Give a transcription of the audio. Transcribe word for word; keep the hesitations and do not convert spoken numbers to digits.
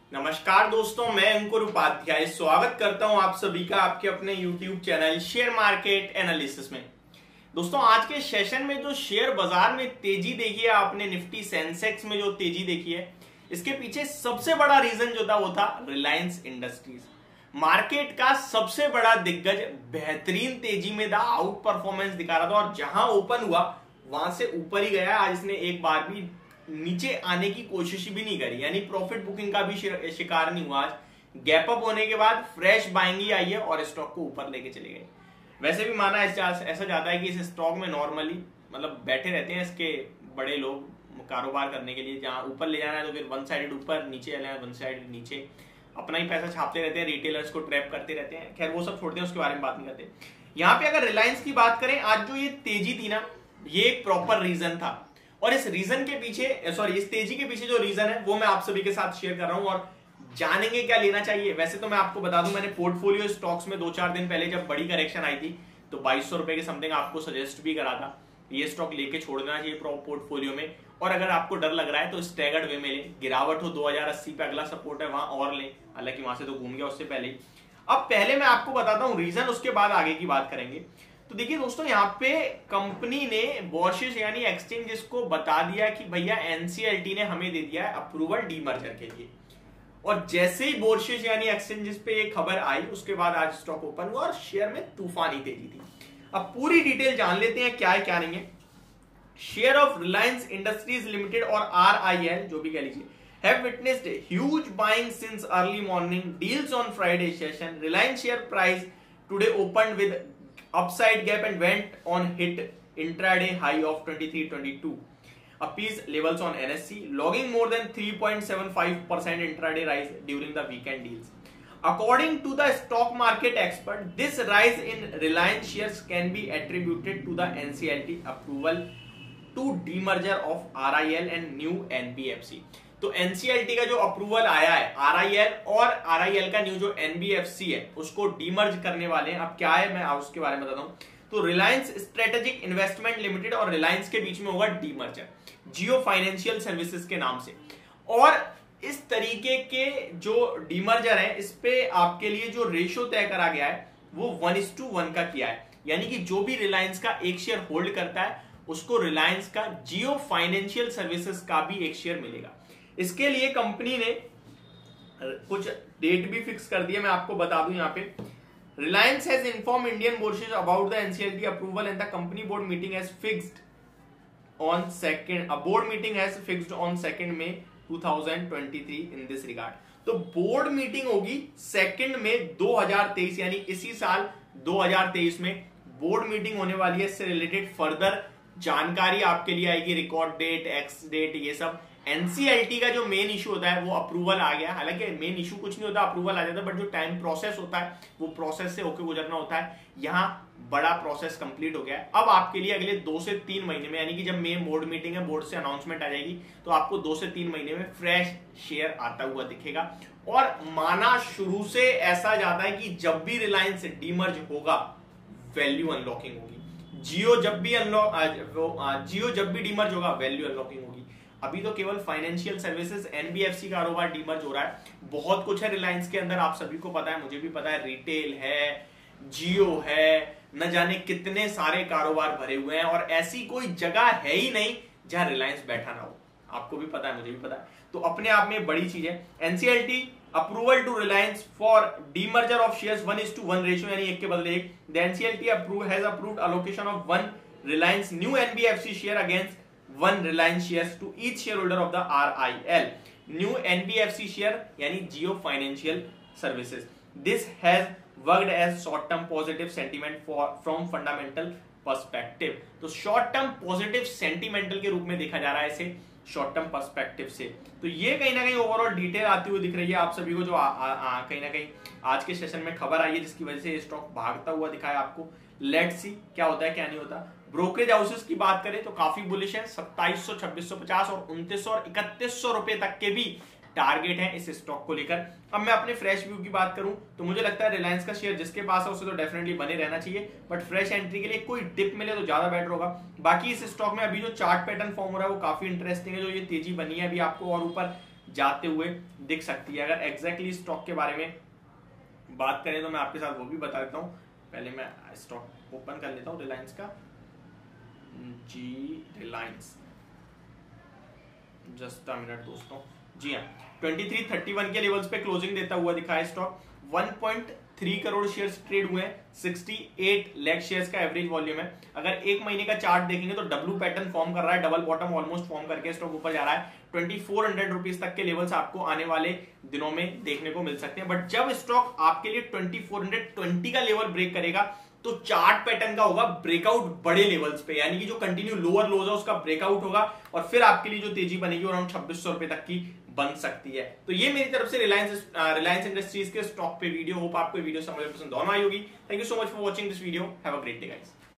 नमस्कार दोस्तों, मैं अंकुर उपाध्याय स्वागत करता हूं आप सभी का आपके अपने YouTube channel share market analysis में। दोस्तों, आज के सेशन में जो शेयर बाजार में तेजी देखी है आपने, निफ्टी सेंसेक्स में जो तेजी देखी है, इसके पीछे सबसे बड़ा रीजन जो था वो था रिलायंस इंडस्ट्रीज। मार्केट का सबसे बड़ा दिग्गज बेहतरीन तेजी में था, आउट परफॉर्मेंस दिखा रहा था और जहां ओपन हुआ वहां से ऊपर ही गया। आज इसने एक बार भी नीचे आने की कोशिश भी नहीं करी, यानी प्रॉफिट बुकिंग का भी शिकार नहीं हुआ। आज गैप अप होने के बाद फ्रेश बाइंग आई है और स्टॉक को ऊपर लेके चले गए। वैसे भी माना ऐसा जाता है कि इस स्टॉक में नॉर्मली मतलब बैठे रहते हैं इसके बड़े लोग कारोबार करने के लिए, जहां ऊपर ले जाना है तो फिर वन साइडेड ऊपर, नीचे जाना है वन साइडेड नीचे, अपना ही पैसा छापते रहते हैं, रिटेलर्स को ट्रैप करते रहते हैं। खैर वो सब छोड़ते हैं, उसके बारे में बात नहीं करते। यहाँ पे अगर रिलायंस की बात करें, आज जो ये तेजी थी ना, ये एक प्रॉपर रीजन था और इस रीजन के पीछे सॉरी इस तेजी के पीछे जो रीजन है वो मैं आप सभी के साथ शेयर कर रहा हूं और जानेंगे क्या लेना चाहिए। वैसे तो मैं आपको बता दूं, मैंने पोर्टफोलियो स्टॉक्स में दो चार दिन पहले जब बड़ी करेक्शन आई थी तो बाईस सौ रुपए के समथिंग आपको सजेस्ट भी करा था, ये स्टॉक लेके छोड़ देना चाहिए पोर्टफोलियो में। और अगर आपको डर लग रहा है तो स्टैगर्ड वे में ले, गिरावट हो दो हजार अस्सी पे अगला सपोर्ट है वहां और ले, हालांकि वहां से तो घूम गया उससे पहले ही। अब पहले मैं आपको बताता हूं रीजन, उसके बाद आगे की बात करेंगे। तो देखिए दोस्तों, यहाँ पे कंपनी ने बोर्सेस यानी एक्सचेंजेस को बता दिया कि भैया एनसीएलटी ने हमें दे दिया है अप्रूवल डीमर्जर के लिए, और जैसे ही बोर्सेस यानी एक्सचेंजेस पे ये खबर आई उसके बाद आज स्टॉक ओपन हुआ और शेयर में तूफानी तेजी थी। अब पूरी डिटेल जान लेते हैं क्या है क्या नहीं है। Share of Reliance Industries Limited और आरआईएल जो भी कह लीजिए have witnessed huge buying since early morning deals on Friday session. Reliance share price today opened with upside gap and went on hit intraday high of twenty-three twenty-two. Appeased levels on N S E, logging more than three point seven five percent intraday rise during the weekend deals. According to the stock market expert, this rise in Reliance shares can be attributed to the N C L T approval to demerger of R I L and new N B F C. तो NCLT का जो approval आया है, RIL और RIL का new जो NBFC है उसको डीमर्ज करने वाले हैं। अब क्या है मैं उसके बारे में बताता हूं। तो रिलायंस स्ट्रेटेजिक इन्वेस्टमेंट लिमिटेड और रिलायंस के बीच में होगा डीमर्जर, जियो फाइनेंशियल सर्विसेज के नाम से। और इस तरीके के जो डीमर्जर है, इस पे आपके लिए जो रेशियो तय करा गया है वो वन इज टू वन का किया है, यानी कि जो भी रिलायंस का एक शेयर होल्ड करता है उसको रिलायंस का जियो फाइनेंशियल सर्विसेज का भी एक शेयर मिलेगा। इसके लिए कंपनी ने कुछ डेट भी फिक्स कर दी है, मैं आपको बता दूं। यहाँ पे Reliance has inform Indian bourses about the NCLT approval and the company board meeting has fixed on second a board meeting has fixed on second May two thousand twenty three in this regard. तो board meeting होगी second May दो हजार तेईस, यानी इसी साल दो हजार तेईस में बोर्ड मीटिंग होने वाली है। इससे रिलेटेड फर्दर जानकारी आपके लिए आएगी, रिकॉर्ड डेट, एक्स डेट, ये सब। एनसीएलटी का जो मेन इशू होता है वो अप्रूवल आ गया, हालांकि मेन इशू कुछ नहीं होता, अप्रूवल आ जाता है, बट जो टाइम प्रोसेस होता है वो प्रोसेस से होकर गुजरना होता है। यहाँ बड़ा प्रोसेस कंप्लीट हो गया है। अब आपके लिए अगले दो से तीन महीने में, यानी कि जब मेन बोर्ड मीटिंग है, बोर्ड से अनाउंसमेंट आ जाएगी, तो आपको दो से तीन महीने में फ्रेश शेयर आता हुआ दिखेगा। और माना शुरू से ऐसा जाता है कि जब भी रिलायंस डीमर्ज होगा वैल्यू अनलॉकिंग होगी, जियो जब भी अनलॉक जियो जब भी डीमर्ज होगा वैल्यू अनलॉकिंग होगी। अभी तो केवल फाइनेंशियल सर्विसेज एनबीएफसी कारोबार डीमर्ज हो रहा है, बहुत कुछ है रिलायंस के अंदर, आप सभी को पता है, मुझे भी पता है, रिटेल है, जियो है, न जाने कितने सारे कारोबार भरे हुए हैं और ऐसी कोई जगह है ही नहीं जहां रिलायंस बैठा ना हो, आपको भी पता है, मुझे भी पता है। तो अपने आप में बड़ी चीज है। NCLT approval to Reliance for demerger of shares one is to one ratio, यानी एक के बदले एक। The NCLT approve has approved allocation of one Reliance new NBFC share against one Reliance shares to each shareholder of the R I L new N B F C share यानी Jio Financial Services. This has worked as short term positive sentiment for from fundamental perspective. तो short term positive sentimental के रूप में देखा जा रहा है इसे शॉर्ट टर्म पर्सपेक्टिव से। तो ये कहीं ना कहीं ओवरऑल डिटेल आती हुई दिख रही है आप सभी को, जो आ, आ, आ, कहीं ना कहीं आज के सेशन में खबर आई है जिसकी वजह से स्टॉक भागता हुआ दिखाया आपको। लेट्स सी क्या होता है क्या नहीं होता। ब्रोकरेज हाउसेस की बात करें तो काफी बुलिश है, सत्ताईस सौ, छब्बीस सौ पचास और उनतीस सौ और इकतीस सौ रुपए तक के भी टारगेट है इस स्टॉक को लेकर। अब मैं अपने फ्रेश व्यू की बात करूं तो मुझे लगता है रिलायंस का शेयर जिसके पास है उसे तो डेफिनेटली बने रहना चाहिए, बट फ्रेश एंट्री के लिए कोई डिप मिले तो ज्यादा बेटर होगा। बाकी इस स्टॉक में अभी जो चार्ट पैटर्न फॉर्म हो रहा है वो काफी इंटरेस्टिंग है, जो ये तेजी बनी है अभी आपको और ऊपर जाते हुए दिख सकती है। अगर एग्जैक्टली स्टॉक के बारे में बात करें तो मैं आपके साथ वो भी बता देता हूँ। पहले मैं स्टॉक ओपन कर लेता हूँ रिलायंस का, जी रिलायंस, जस्ट अ मिनट दोस्तों। जी हाँ, तेईस सौ इकतीस के लेवल्स पे क्लोजिंग देता हुआ दिखा है स्टॉक। एक पॉइंट तीन करोड़ शेयर्स ट्रेड हुए हैं, अड़सठ लाख शेयर्स का एवरेज वॉल्यूम है। अगर एक महीने का चार्ट देखेंगे तो डब्ल्यू पैटर्न फॉर्म कर रहा है, डबल बॉटम ऑलमोस्ट फॉर्म करके स्टॉक ऊपर जा रहा है। चौबीस सौ रुपीस तक के लेवल्स आपको आने वाले दिनों में देखने को मिल सकते हैं। बट जब स्टॉक आपके लिए चौबीस सौ बीस का लेवल ब्रेक करेगा तो चार्ट पैटर्न का होगा ब्रेकआउट बड़े लेवल्स पे, यानी कि जो कंटिन्यू लोअर लोज है उसका ब्रेकआउट होगा और फिर आपके लिए जो तेजी बनेगी वो अराउंड छब्बीस सौ रुपए तक की बन सकती है। तो ये मेरी तरफ से रिलायंस रिलायंस इंडस्ट्रीज के स्टॉक पे वीडियो। होप आपको वीडियो समझ पसंद दोनों आई होगी। Thank you so much for watching this video. Have a great day guys.